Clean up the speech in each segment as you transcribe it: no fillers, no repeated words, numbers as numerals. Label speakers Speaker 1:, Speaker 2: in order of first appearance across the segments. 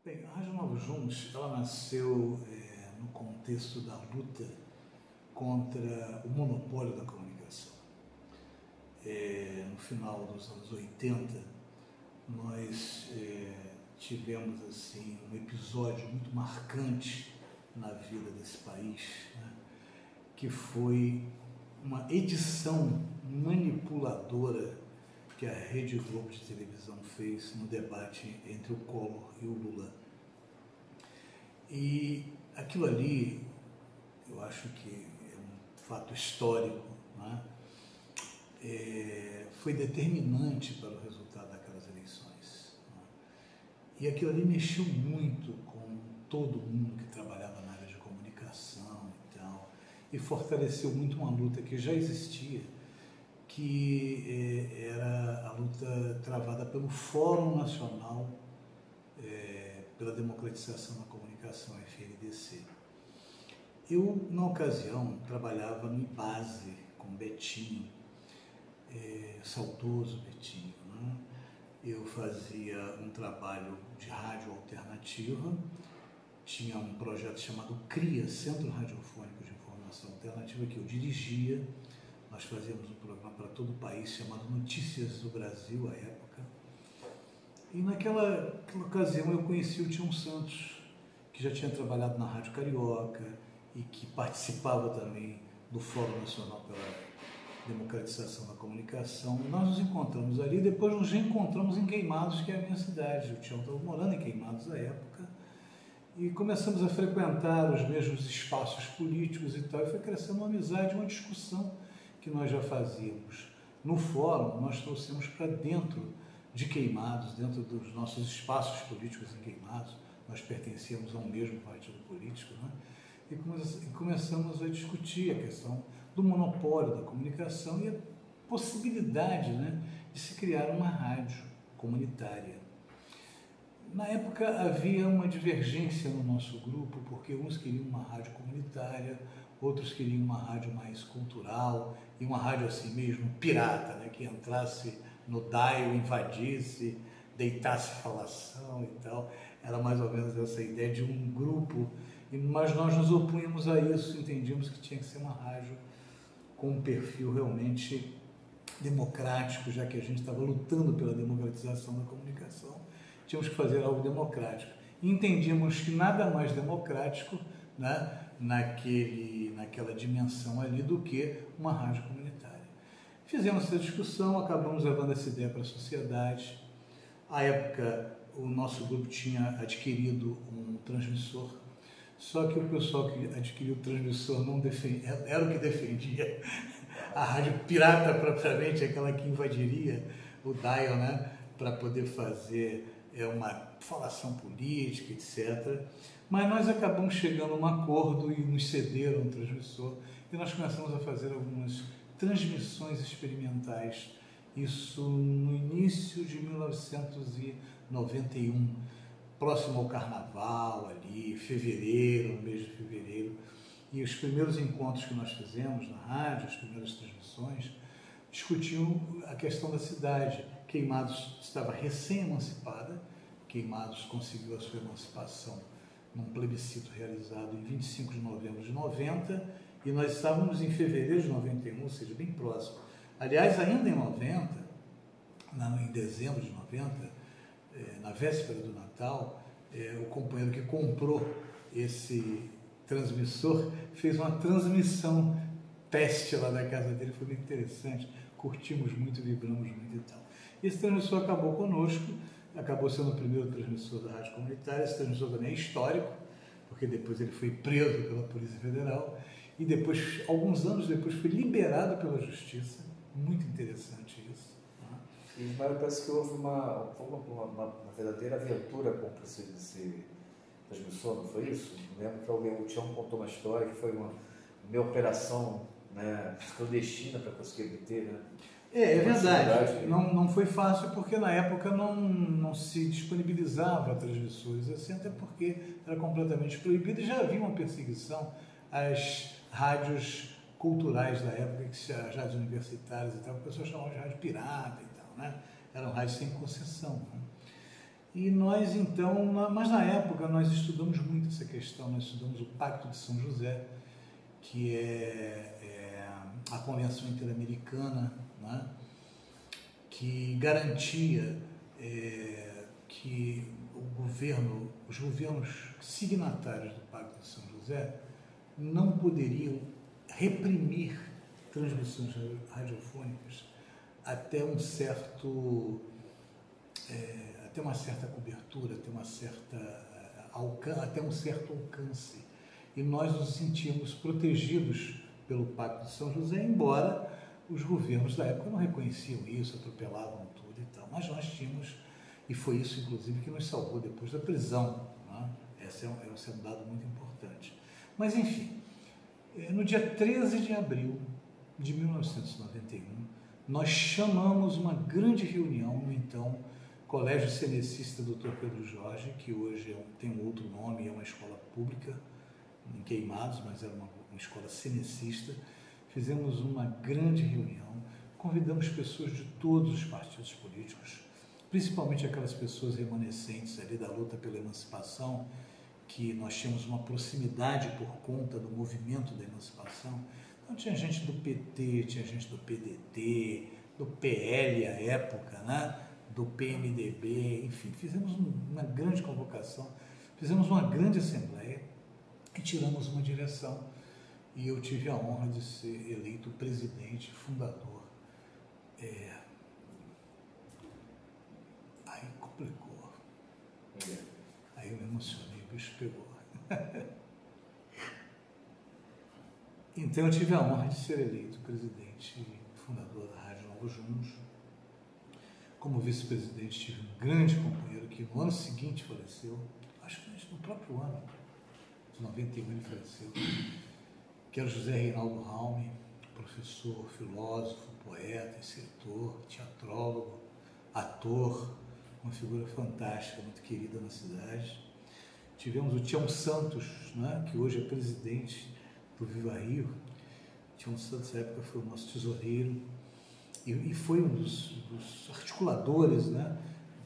Speaker 1: Bem, a Rádio Novos Rumos, ela nasceu no contexto da luta contra o monopólio da comunicação. No final dos anos 80, nós tivemos assim, um episódio muito marcante na vida desse país, né, que foi uma edição manipuladora que a Rede Globo de televisão fez no debate entre o Collor e o Lula. E aquilo ali, eu acho que é um fato histórico, né? Foi determinante para o resultado daquelas eleições, né? E aquilo ali mexeu muito com todo mundo que trabalhava na área de comunicação e tal, e fortaleceu muito uma luta que já existia, que era a luta travada pelo Fórum Nacional pela Democratização da Comunicação, FNDC. Eu, na ocasião, trabalhava no IBASE com Betinho, saudoso Betinho, né? Eu fazia um trabalho de rádio alternativa, tinha um projeto chamado CRIA, Centro Radiofônico de Informação Alternativa, que eu dirigia. Nós fazíamos um programa para todo o país chamado Notícias do Brasil, à época. E naquela ocasião eu conheci o Tião Santos, que já tinha trabalhado na Rádio Carioca e que participava também do Fórum Nacional pela Democratização da Comunicação. E nós nos encontramos ali, depois nos reencontramos em Queimados, que é a minha cidade. O Tião estava morando em Queimados à época. E começamos a frequentar os mesmos espaços políticos e tal. E foi crescendo uma amizade, uma discussão que nós já fazíamos. No fórum, nós trouxemos para dentro de Queimados, dentro dos nossos espaços políticos em Queimados, nós pertencíamos ao mesmo partido político, né? E começamos a discutir a questão do monopólio da comunicação e a possibilidade, né, de se criar uma rádio comunitária. Na época havia uma divergência no nosso grupo, porque uns queriam uma rádio comunitária, outros queriam uma rádio mais cultural e uma rádio assim mesmo pirata, né, que entrasse no dial, invadisse, deitasse falação e tal. Era mais ou menos essa ideia de um grupo, mas nós nos opunhamos a isso, entendíamos que tinha que ser uma rádio com um perfil realmente democrático, já que a gente estava lutando pela democratização da comunicação, tínhamos que fazer algo democrático. E entendíamos que nada mais democrático, né, naquela dimensão ali do que uma rádio comunitária. Fizemos essa discussão, acabamos levando essa ideia para a sociedade. À época, o nosso grupo tinha adquirido um transmissor, só que o pessoal que adquiriu o transmissor não defendia, era o que defendia a rádio pirata propriamente, aquela que invadiria o dial, né, para poder fazer uma falação política, etc. Mas nós acabamos chegando a um acordo e nos cederam um transmissor e nós começamos a fazer algumas transmissões experimentais, isso no início de 1991, próximo ao Carnaval ali, fevereiro, no mês de fevereiro. E os primeiros encontros que nós fizemos na rádio, as primeiras transmissões, discutiam a questão da cidade. Queimados estava recém-emancipada, Queimados conseguiu a sua emancipação num plebiscito realizado em 25 de novembro de 90, e nós estávamos em fevereiro de 91, ou seja, bem próximo. Aliás, ainda em 90, em dezembro de 90, na véspera do Natal, o companheiro que comprou esse transmissor fez uma transmissão teste lá da casa dele, foi muito interessante, curtimos muito, vibramos muito e tal. Esse transmissor acabou conosco, acabou sendo o primeiro transmissor da rádio comunitária. Esse transmissor também é histórico, porque depois ele foi preso pela Polícia Federal e depois, alguns anos depois, foi liberado pela Justiça. Muito interessante isso.
Speaker 2: E parece que houve uma verdadeira aventura com esse transmissor, não foi isso? Eu lembro que o Tião contou uma história que foi uma operação, né, clandestina para conseguir obter, né?
Speaker 1: É verdade. Não foi fácil porque na época não se disponibilizava transmissores assim, até porque era completamente proibido e já havia uma perseguição às rádios culturais da época, as rádios universitárias e tal, que o pessoal chamava de rádio pirata e tal, né? Eram rádios sem concessão, né? E nós então, mas na época nós estudamos muito essa questão, nós estudamos o Pacto de São José, que é a Convenção Interamericana, né, que garantia que os governos signatários do Pacto de São José não poderiam reprimir transmissões radiofônicas até uma certa cobertura, até um certo alcance. E nós nos sentíamos protegidos pelo Pacto de São José, embora os governos da época não reconheciam isso, atropelavam tudo e tal. Mas nós tínhamos, e foi isso inclusive que nos salvou depois da prisão, né? Esse é um dado muito importante. Mas enfim, no dia 13 de abril de 1991, nós chamamos uma grande reunião no então Colégio Cenecista Dr. Pedro Jorge, que hoje tem um outro nome, é uma escola pública em Queimados, mas era uma escola cenecista. Fizemos uma grande reunião, convidamos pessoas de todos os partidos políticos, principalmente aquelas pessoas remanescentes ali da luta pela emancipação, que nós tínhamos uma proximidade por conta do movimento da emancipação. Então tinha gente do PT, tinha gente do PDT, do PL à época, né? Do PMDB, enfim, fizemos uma grande convocação, fizemos uma grande assembleia e tiramos uma direção. E eu tive a honra de ser eleito presidente, fundador. Aí complicou. Aí eu me emocionei, o bicho pegou. Então eu tive a honra de ser eleito presidente e fundador da Rádio Novos Rumos. Como vice-presidente tive um grande companheiro que no ano seguinte faleceu, acho que no próprio ano de 91 ele faleceu, que era o José Reinaldo Raume, professor, filósofo, poeta, escritor, teatrólogo, ator, uma figura fantástica, muito querida na cidade. Tivemos o Tião Santos, né, que hoje é presidente do Viva Rio. Tião Santos, na época, foi o nosso tesoureiro e foi um dos articuladores, né,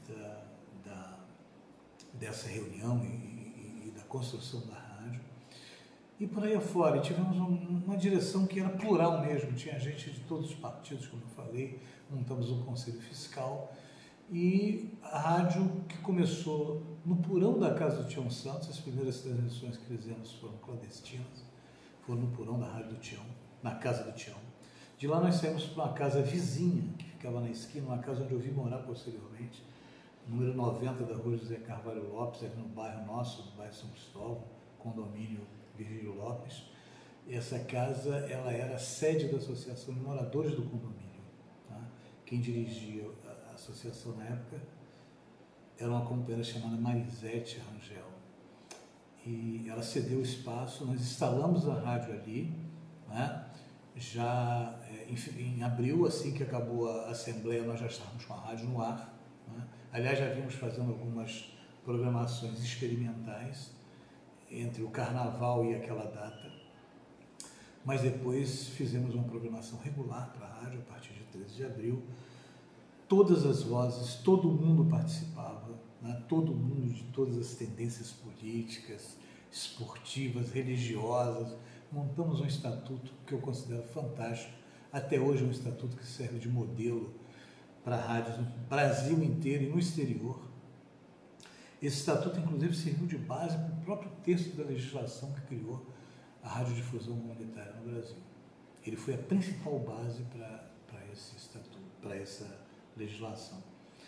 Speaker 1: dessa reunião e da construção da rádio. E por aí afora, e tivemos uma direção que era plural mesmo, tinha gente de todos os partidos, como eu falei, montamos um conselho fiscal, e a rádio que começou no porão da casa do Tião Santos, as primeiras transmissões que fizemos foram clandestinas, foram no porão da rádio do Tião, na casa do Tião. De lá nós saímos para uma casa vizinha, que ficava na esquina, uma casa onde eu vim morar posteriormente, número 90 da rua José Carvalho Lopes, aqui no bairro nosso, no bairro São Cristóvão, condomínio Virgílio Lopes. Essa casa, ela era a sede da Associação de Moradores do Condomínio. Tá? Quem dirigia a associação na época era uma companheira chamada Marisete Rangel. E ela cedeu o espaço, nós instalamos a rádio ali, né? Já em abril, assim que acabou a Assembleia, nós já estávamos com a rádio no ar. Né? Aliás, já vimos fazendo algumas programações experimentais entre o Carnaval e aquela data, mas depois fizemos uma programação regular para a rádio a partir de 13 de abril. Todas as vozes, todo mundo participava, né? Todo mundo de todas as tendências políticas, esportivas, religiosas. Montamos um estatuto que eu considero fantástico, até hoje é um estatuto que serve de modelo para rádios no Brasil inteiro e no exterior. Esse estatuto, inclusive, serviu de base para o próprio texto da legislação que criou a radiodifusão comunitária no Brasil. Ele foi a principal base para esse estatuto, para essa legislação.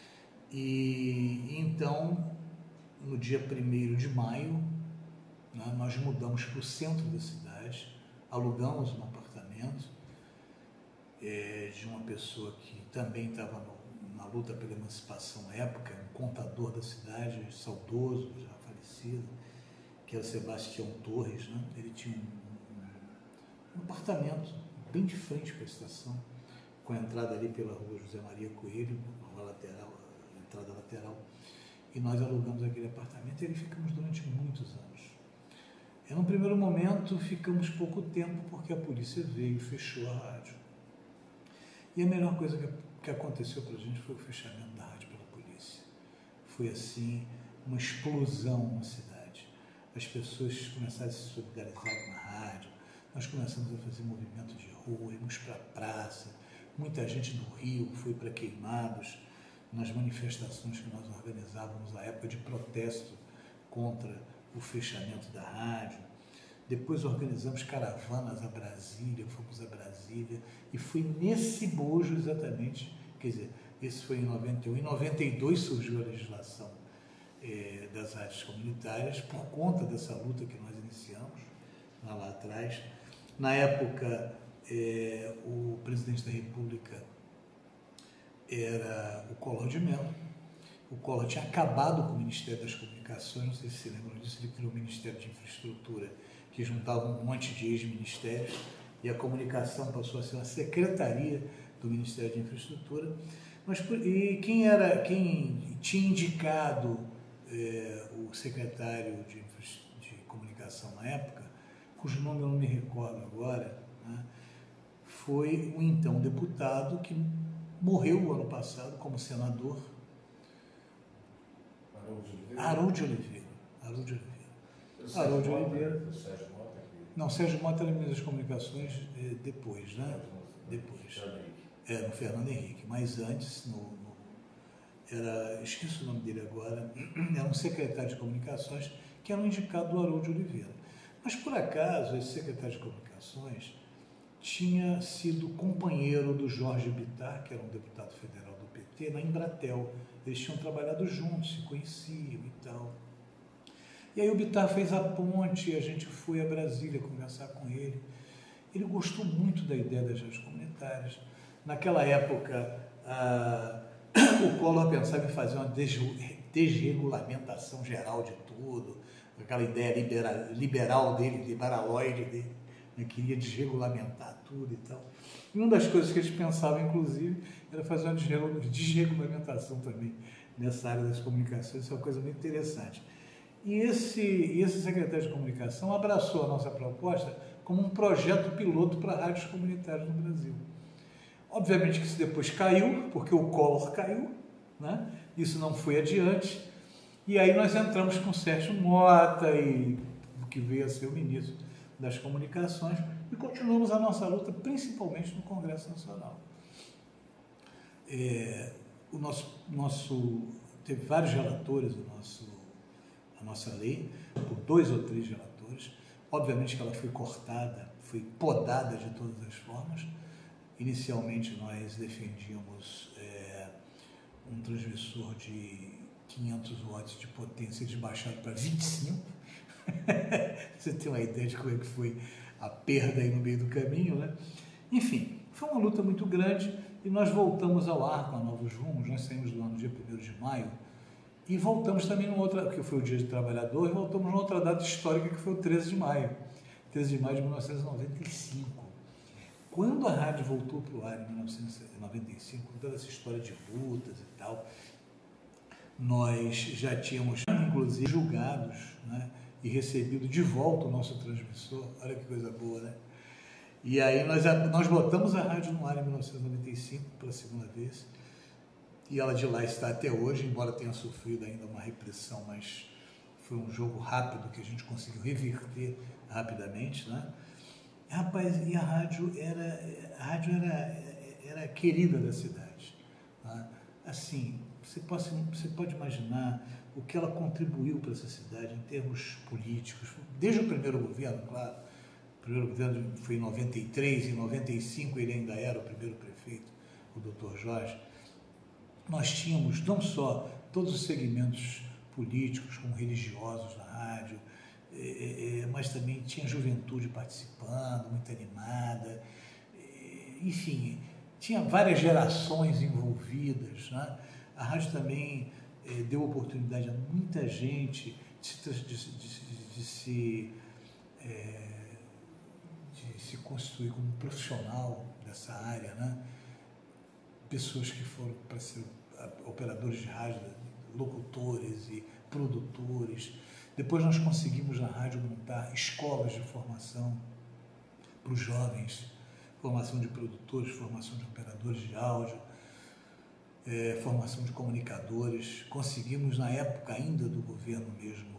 Speaker 1: E então, no dia 1º de maio, né, nós mudamos para o centro da cidade, alugamos um apartamento de uma pessoa que também estava na luta pela emancipação à época, um contador da cidade, saudoso, já falecido, que era Sebastião Torres, né? Ele tinha um apartamento bem de frente para a estação, com a entrada ali pela rua José Maria Coelho, rua lateral, a entrada lateral, e nós alugamos aquele apartamento e ali ficamos durante muitos anos. E num primeiro momento ficamos pouco tempo porque a polícia veio e fechou a rádio. E a melhor coisa que aconteceu para a gente foi o fechamento da rádio pela polícia. foi assim uma explosão na cidade. As pessoas começaram a se solidarizar com a rádio, nós começamos a fazer movimento de rua, íamos para a praça, muita gente do Rio foi para Queimados, nas manifestações que nós organizávamos na época de protesto contra o fechamento da rádio. Depois organizamos caravanas a Brasília, fomos a Brasília, e foi nesse bojo exatamente, quer dizer, esse foi em 91, em 92 surgiu a legislação das rádios comunitárias, por conta dessa luta que nós iniciamos lá atrás. Na época, o presidente da República era o Collor de Mello. O Collor tinha acabado com o Ministério das Comunicações, não sei se vocês lembram disso, ele criou o Ministério de Infraestrutura, que juntava um monte de ex-ministérios, e a comunicação passou a ser uma secretaria do Ministério de Infraestrutura. E quem tinha indicado o secretário de comunicação na época, cujo nome eu não me recordo agora, né, foi um então deputado que morreu ano passado como senador, Haroldo de Oliveira. Não, Sérgio Mota era ministro das Comunicações depois, né? Depois. No Fernando Henrique, mas antes, esqueço o nome dele agora, era um secretário de comunicações que era um indicado do Haroldo de Oliveira. Mas, por acaso, esse secretário de comunicações tinha sido companheiro do Jorge Bittar, que era um deputado federal do PT, na Embratel. Eles tinham trabalhado juntos, se conheciam e tal. E aí o Bittar fez a ponte, a gente foi a Brasília conversar com ele. Ele gostou muito da ideia das rádios comunitárias. Naquela época, o Collor pensava em fazer uma desregulamentação geral de tudo, aquela ideia liberal dele, liberaloide dele, né, queria desregulamentar tudo e tal. E uma das coisas que eles pensavam, inclusive, era fazer uma desregulamentação também nessa área das comunicações. Isso é uma coisa muito interessante. E esse secretário de comunicação abraçou a nossa proposta como um projeto piloto para rádios comunitárias no Brasil. Obviamente que isso depois caiu, porque o Collor caiu, né? Isso não foi adiante, e aí nós entramos com o Sérgio Mota, que veio a ser o ministro das Comunicações, e continuamos a nossa luta, principalmente no Congresso Nacional. Teve vários relatores a nossa lei, por 2 ou 3 relatores. Obviamente que ela foi cortada, foi podada de todas as formas. Inicialmente nós defendíamos um transmissor de 500 watts de potência desbaixado para 25. Você tem uma ideia de como é que foi a perda aí no meio do caminho, né? Enfim, foi uma luta muito grande e nós voltamos ao ar com a Novos Rumos. Nós saímos do ano dia 1º de maio e voltamos também numa outra, que foi o Dia do Trabalhador, e voltamos numa outra data histórica que foi o 13 de maio. 13 de maio de 1995. Quando a rádio voltou para o ar em 1995, com toda essa história de lutas e tal, nós já tínhamos, inclusive, julgados, né, e recebido de volta o nosso transmissor. Olha que coisa boa, né? E aí nós botamos a rádio no ar em 1995 pela segunda vez, e ela de lá está até hoje, embora tenha sofrido ainda uma repressão, mas foi um jogo rápido que a gente conseguiu reverter rapidamente, né? Rapaz, e a rádio era querida da cidade, tá? Assim, você pode imaginar o que ela contribuiu para essa cidade em termos políticos, desde o primeiro governo, claro. O primeiro governo foi em 93, em 95 ele ainda era o primeiro prefeito, o Dr. Jorge. Nós tínhamos não só todos os segmentos políticos, como religiosos na rádio, mas também tinha juventude participando, muito animada, enfim, tinha várias gerações envolvidas, né? A rádio também deu oportunidade a muita gente de se constituir como profissional dessa área, né? Pessoas que foram para ser operadores de rádio, locutores e produtores. Depois nós conseguimos na rádio montar escolas de formação para os jovens, formação de produtores, formação de operadores de áudio. formação de comunicadores. Conseguimos, na época ainda do governo mesmo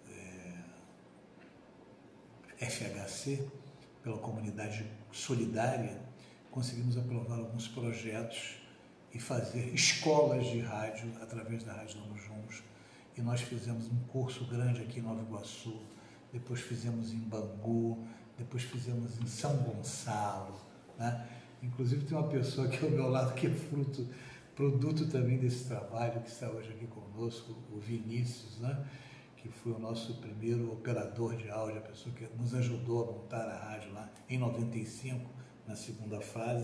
Speaker 1: FHC, pela comunidade solidária, conseguimos aprovar alguns projetos e fazer escolas de rádio através da Rádio Novos Rumos. E nós fizemos um curso grande aqui em Nova Iguaçu, depois fizemos em Bangu, depois fizemos em São Gonçalo, né? Inclusive tem uma pessoa aqui ao meu lado que é produto também desse trabalho, que está hoje aqui conosco, o Vinícius, né? Que foi o nosso primeiro operador de áudio, a pessoa que nos ajudou a montar a rádio lá em 95, na segunda fase,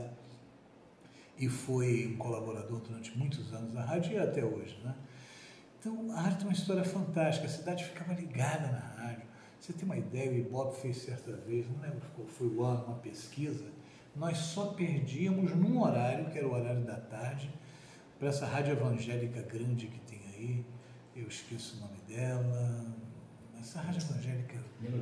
Speaker 1: e foi um colaborador durante muitos anos da rádio e até hoje, né? Então, a rádio tem uma história fantástica, a cidade ficava ligada na rádio. Você tem uma ideia, o Ibope fez certa vez, não lembro qual foi o ano, uma pesquisa, nós só perdíamos num horário, que era o horário da tarde, para essa rádio evangélica grande que tem aí, eu esqueço o nome dela, essa rádio evangélica...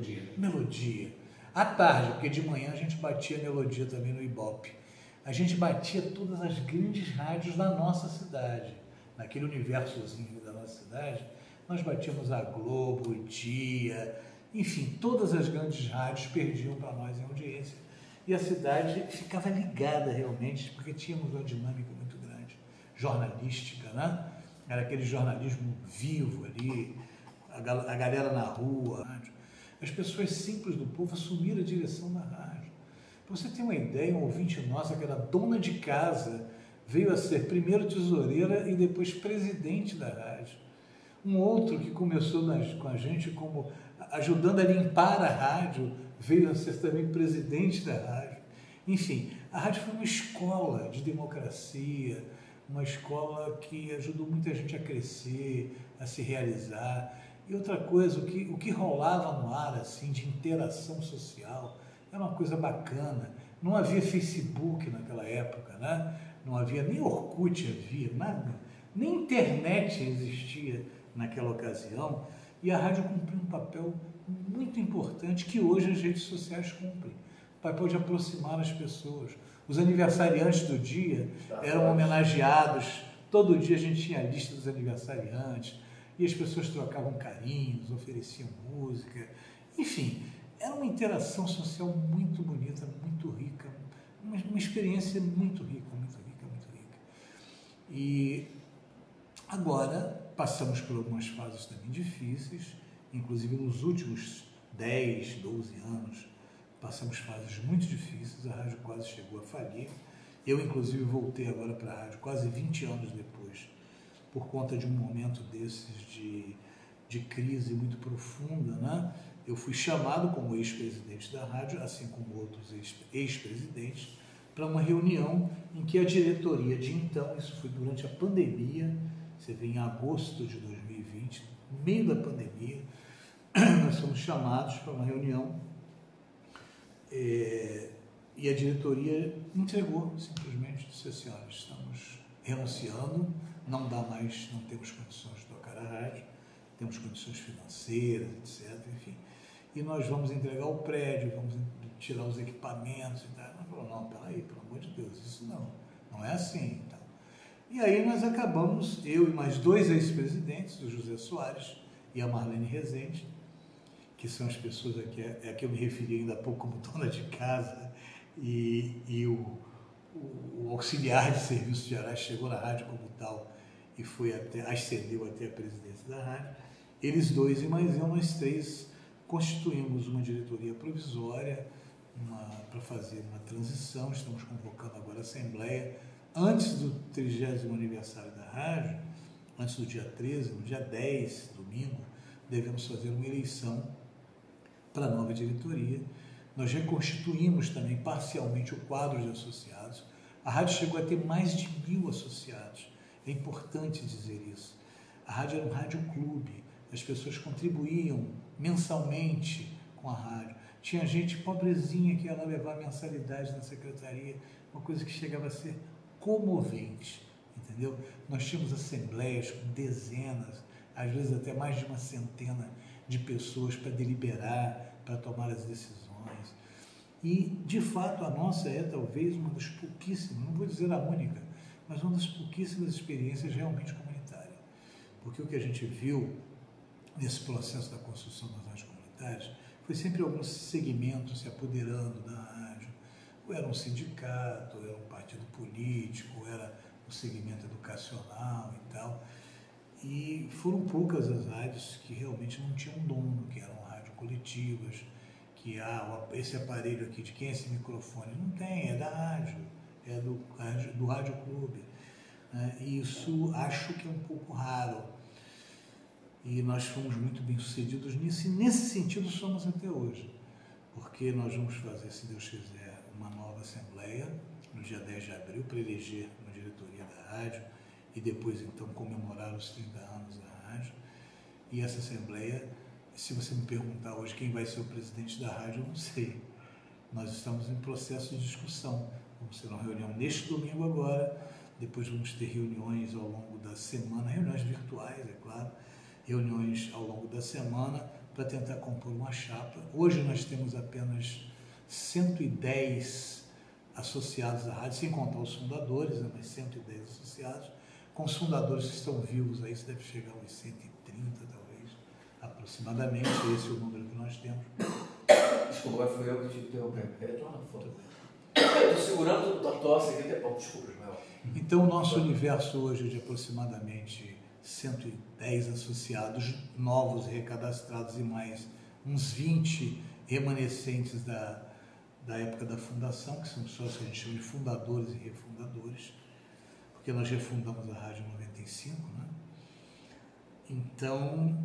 Speaker 1: Melodia. À tarde, porque de manhã a gente batia Melodia também no Ibope. A gente batia todas as grandes rádios da nossa cidade. Naquele universozinho da nossa cidade, nós batíamos a Globo, o Dia, enfim, todas as grandes rádios perdiam para nós em audiência. E a cidade ficava ligada realmente, porque tínhamos uma dinâmica muito grande, jornalística, né? Era aquele jornalismo vivo ali, a galera na rua, as pessoas simples do povo assumiram a direção da rádio. Para você ter uma ideia, um ouvinte nossa que era dona de casa, veio a ser primeiro tesoureira e depois presidente da rádio. Um outro que começou com a gente como ajudando a limpar a rádio, veio a ser também presidente da rádio. Enfim, a rádio foi uma escola de democracia, uma escola que ajudou muita gente a crescer, a se realizar. E outra coisa, o que rolava no ar assim, de interação social, era uma coisa bacana. Não havia Facebook naquela época, né? Não havia nem Orkut, havia nada, nem internet existia naquela ocasião, e a rádio cumpriu um papel muito importante que hoje as redes sociais cumprem, o papel de aproximar as pessoas. Os aniversariantes do dia eram homenageados, todo dia a gente tinha a lista dos aniversariantes, e as pessoas trocavam carinhos, ofereciam música, enfim, era uma interação social muito bonita, muito rica, uma experiência muito rica, muito rica. E agora passamos por algumas fases também difíceis, inclusive nos últimos 10, 12 anos, passamos fases muito difíceis, a rádio quase chegou a falir. Eu, inclusive, voltei agora para a rádio quase 20 anos depois, por conta de um momento desses de crise muito profunda, né? Eu fui chamado como ex-presidente da rádio, assim como outros ex-presidentes, para uma reunião em que a diretoria de então, isso foi durante a pandemia, você vê em agosto de 2020, no meio da pandemia, nós fomos chamados para uma reunião e a diretoria entregou, simplesmente disse assim, olha, estamos renunciando, não dá mais, não temos condições de tocar a rádio, temos condições financeiras, etc, enfim, e nós vamos entregar o prédio, vamos tirar os equipamentos e tal. Nós falamos, não, peraí, pelo amor de Deus, isso não é assim. Então. E aí nós acabamos, eu e mais 2 ex-presidentes, o José Soares e a Marlene Rezende, que são as pessoas a que eu me referi ainda há pouco como dona de casa, e o auxiliar de serviços gerais chegou na rádio como tal e ascendeu até a presidência da rádio. Eles 2 e mais eu, nós 3, constituímos uma diretoria provisória para fazer uma transição. Estamos convocando agora a Assembleia antes do 30º aniversário da rádio, antes do dia 13, no dia 10, domingo, devemos fazer uma eleição para a nova diretoria. Nós reconstituímos também parcialmente o quadro de associados. A rádio chegou a ter mais de 1.000 associados. É importante dizer isso. A rádio era um rádio-clube. As pessoas contribuíam mensalmente com a rádio. Tinha gente pobrezinha que ia lá levar mensalidade na secretaria, uma coisa que chegava a ser comovente, entendeu? Nós tínhamos assembleias com dezenas, às vezes até mais de uma centena de pessoas para deliberar, para tomar as decisões. E, de fato, a nossa é talvez uma das pouquíssimas, não vou dizer a única, mas uma das pouquíssimas experiências realmente comunitária. Porque o que a gente viu nesse processo da construção das rádios comunitárias foi sempre alguns segmentos se apoderando da rádio, ou era um sindicato, ou era um partido político, ou era um segmento educacional e tal. E foram poucas as rádios que realmente não tinham dono, que eram rádios coletivas, que esse aparelho aqui, de quem é esse microfone? Não tem, é da rádio, é do Rádio Clube. Né? E isso acho que é um pouco raro. E nós fomos muito bem sucedidos nisso, e nesse sentido somos até hoje. Porque nós vamos fazer, se Deus quiser, uma nova assembleia no dia 10 de abril para eleger uma diretoria da rádio e depois então comemorar os 30 anos da rádio. E essa assembleia, se você me perguntar hoje quem vai ser o presidente da rádio, eu não sei. Nós estamos em processo de discussão. Vamos ter uma reunião neste domingo agora, depois vamos ter reuniões ao longo da semana, reuniões virtuais, é claro, reuniões ao longo da semana para tentar compor uma chapa. Hoje nós temos apenas 110 associados à rádio, sem contar os fundadores, né, mas 110 associados. Com os fundadores que estão vivos aí, isso deve chegar a uns 130, talvez, aproximadamente. Esse é o número que nós temos.
Speaker 2: Desculpa, foi eu que te interrompi. Estou segurando a tosse aqui até pouco, desculpa, Ismael.
Speaker 1: Então, o nosso universo hoje é de aproximadamente 110 associados novos recadastrados e mais uns 20 remanescentes da época da fundação, que são pessoas que a gente chama de fundadores e refundadores, porque nós refundamos a Rádio 95, né? Então,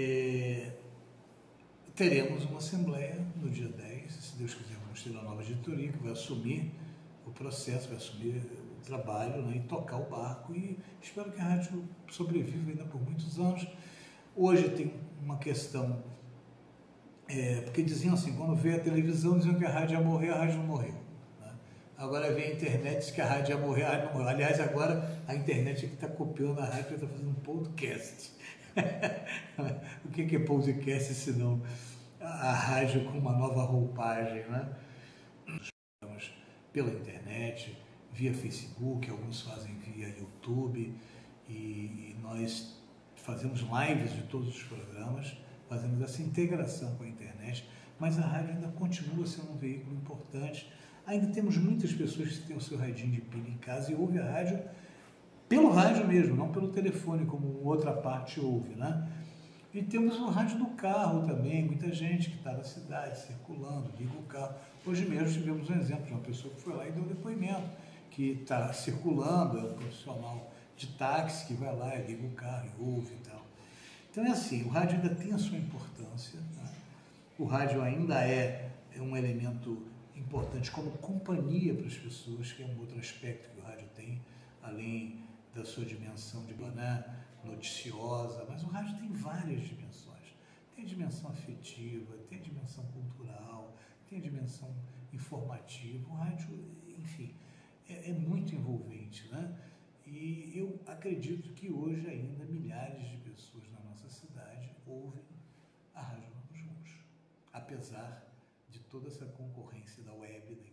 Speaker 1: teremos uma assembleia no dia 10, se Deus quiser, vamos ter uma nova diretoria que vai assumir o processo, vai assumir o trabalho, né, e tocar o barco, e espero que a rádio sobreviva ainda por muitos anos. Hoje tem uma questão, porque diziam assim, quando veio a televisão, diziam que a rádio ia morrer, a rádio não morreu. Né? Agora vem a internet, diz que a rádio ia morrer, a rádio não morreu. Aliás, agora a internet é que está copiando a rádio, está fazendo um podcast. O que é podcast se não a rádio com uma nova roupagem, né? Pela internet, via Facebook, alguns fazem via YouTube, e nós fazemos lives de todos os programas, fazemos essa integração com a internet, mas a rádio ainda continua sendo um veículo importante. Ainda temos muitas pessoas que têm o seu radinho de pilha em casa e ouvem a rádio pelo rádio mesmo, não pelo telefone, como outra parte ouve, né? E temos o rádio do carro também, muita gente que está na cidade, circulando, liga o carro. Hoje mesmo tivemos um exemplo de uma pessoa que foi lá e deu depoimento, que está circulando, é um profissional de táxi que vai lá e liga o carro e ouve e tal. Então é assim, o rádio ainda tem a sua importância, né? O rádio ainda é um elemento importante como companhia para as pessoas, que é um outro aspecto que o rádio tem, além da sua dimensão de noticiosa, mas o rádio tem várias dimensões. Tem a dimensão afetiva, tem a dimensão cultural, tem a dimensão informativa. O rádio, enfim, é muito envolvente, né? E eu acredito que hoje ainda milhares de pessoas na nossa cidade ouvem a Rádio Novos Rumos, apesar de toda essa concorrência da web, da